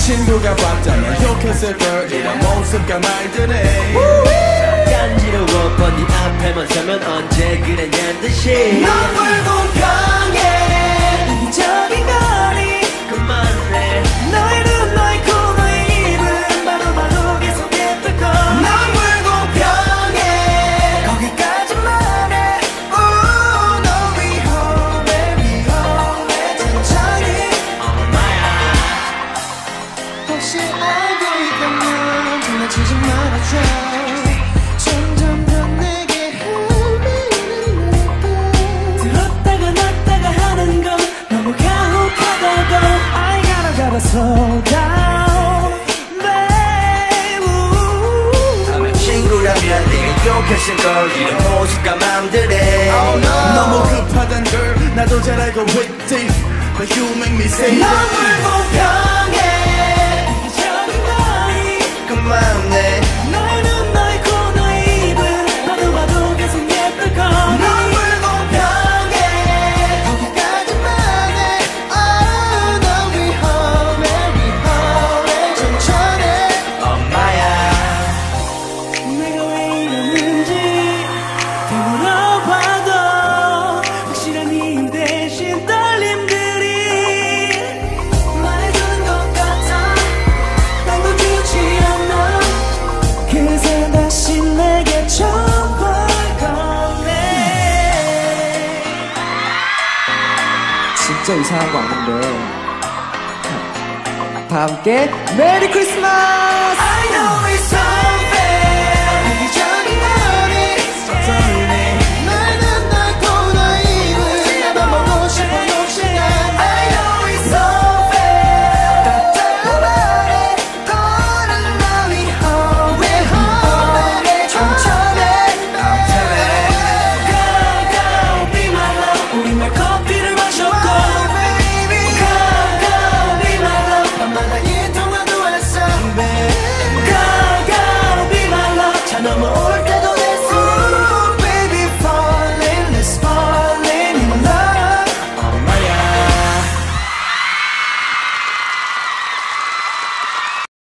친구가 봤다면 욕했을걸 이런 모습과 말들이 간지러워 뻔히 앞에만 서면 언제 그랬냔 듯이 넌 불공평해 이기적인 거리 그만해 너의 눈 너의 코 너의 입은 바로바로 계속 예쁠 걸 넌 불공평해 거기까지만 해 너 위험해 천천히 엄마야 혹시 알고 있다면 장난치지 말아줘 점점 더 내게 헤매이는 들었다가 놨다가 하는 건 너무 가혹하다고 I gotta slow down babe 친구라면 네가 욕했을걸 이런 모습과 맘들에 너무 급하단 걸 나도 잘 알고 있지 But you make me say 넌 불공평해 이기적인 거리 그만해 너의 눈 너의 코 너의 입은 봐도 봐도 계속 예쁠 걸 넌 불공평해 거기까지만 해 너 위험해 천천히 엄마야 내가 왜 이러는지 되물어봐도 확실한 이유 대신 떨림들이 말해주는 것 같아 땅도 주지 않아 그새 다시 내게 쳐볼 건데 진짜 이상한 거 없는데 다 함께 메리 크리스마스! I know it's hard